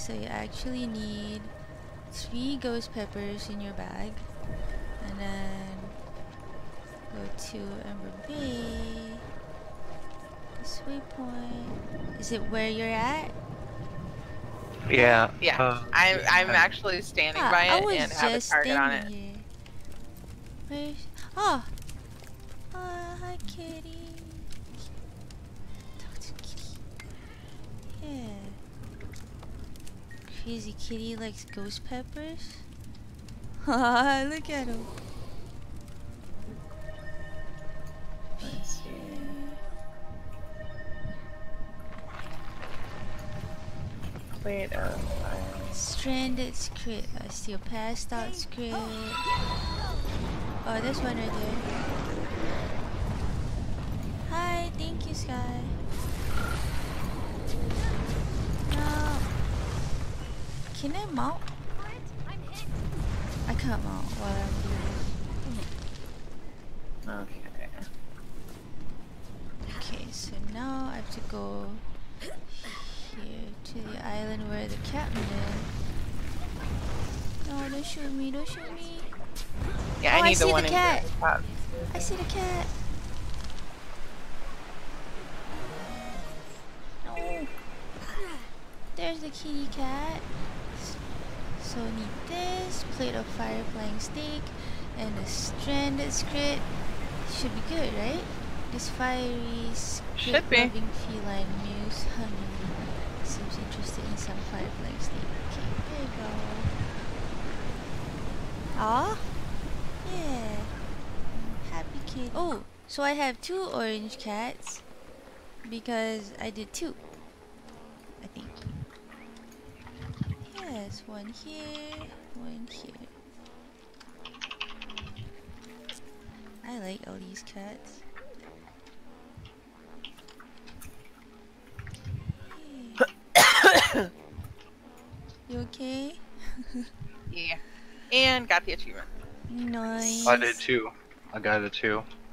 so you actually need 3 ghost peppers in your bag. And then go to Ember Bay. This waypoint. Is it where you're at? Yeah. Yeah. I'm actually standing by it and have a target on it. Here. Where's... Oh! Hi, kitty. Talk to kitty. Yeah. Crazy kitty likes ghost peppers. Haha, look at him. Let's see. Plate of fire. Stranded script. I see a passed out script. Oh, there's one right there. Hi, thank you, Sky. No. Can I mount? I can't mount while I'm doing Okay. this. Okay, so now I have to go here to the island where the captain is. No, don't shoot me, don't shoot me. Yeah, Oh, I need the see one the in cat. the top. I see the cat. No. There's the kitty cat. So need this, plate of fire flying steak, and a stranded squid. Should be good, right? This fiery Should be. loving feline muse hungry. Seems interested in some fire flying steak. Okay, there you go. Aw? Yeah. Happy kid. Oh, so I have 2 orange cats because I did 2. I think. Yes, one here, one here. I like all these cats. Hey. You okay? Yeah. And got the achievement. Nice. I did too. I got it too.